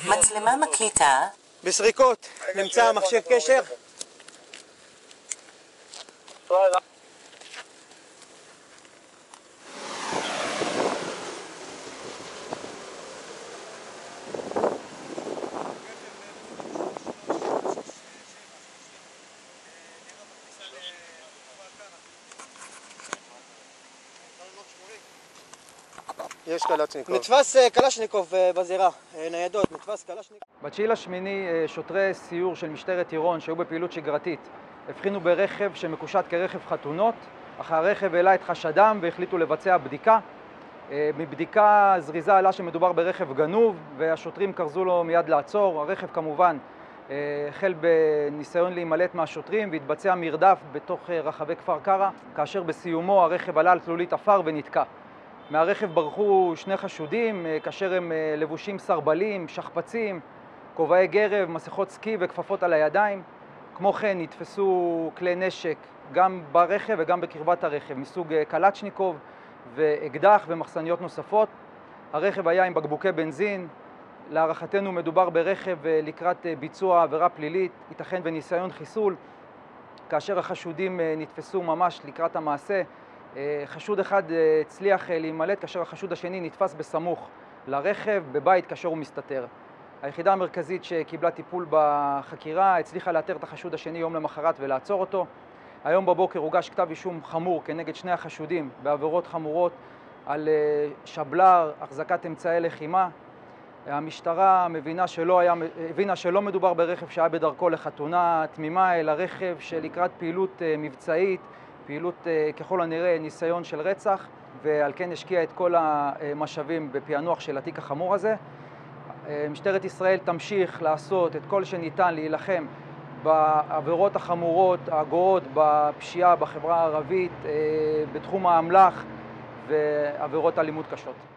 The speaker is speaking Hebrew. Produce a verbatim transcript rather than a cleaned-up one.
מצלמה מקליטה. בסריקות, נמצא מחשב קשר. יש קלצ'ניקוב. נתפס קלצ'ניקוב בזירה, ניידות, נתפס קלצ'ניקוב. בתשיעי לשמיני שוטרי סיור של משטרת עירון שהיו בפעילות שגרתית הבחינו ברכב שמקושט כרכב חתונות, אך הרכב העלה את חשדם והחליטו לבצע בדיקה. מבדיקה זריזה עלה שמדובר ברכב גנוב והשוטרים קרזו לו מיד לעצור. הרכב כמובן החל בניסיון להימלט מהשוטרים והתבצע מרדף בתוך רחבי כפר קרע, כאשר בסיומו הרכב עלה על תלולית עפר ונתקע. מהרכב ברחו שני חשודים, כאשר הם לבושים סרבלים, שכפצים, כובעי גרב, מסכות סקי וכפפות על הידיים. כמו כן נתפסו כלי נשק גם ברכב וגם בקרבת הרכב, מסוג קלצ'ניקוב ואקדח ומחסניות נוספות. הרכב היה עם בקבוקי בנזין. להערכתנו מדובר ברכב לקראת ביצוע עבירה פלילית, ייתכן וניסיון חיסול, כאשר החשודים נתפסו ממש לקראת המעשה. חשוד אחד הצליח להימלט, כאשר החשוד השני נתפס בסמוך לרכב בבית כאשר הוא מסתתר. היחידה המרכזית שקיבלה טיפול בחקירה הצליחה לאתר את החשוד השני יום למחרת ולעצור אותו. היום בבוקר הוגש כתב אישום חמור כנגד שני החשודים בעבירות חמורות על שבלר, החזקת אמצעי לחימה. המשטרה מבינה שלא היה, הבינה שלא מדובר ברכב שהיה בדרכו לחתונה תמימה, אלא רכב שלקראת פעילות מבצעית, פעילות ככל הנראה ניסיון של רצח, ועל כן השקיע את כל המשאבים בפענוח של התיק החמור הזה. משטרת ישראל תמשיך לעשות את כל שניתן להילחם בעבירות החמורות הגואות בפשיעה בחברה הערבית, בתחום האמל"ח ועבירות אלימות קשות.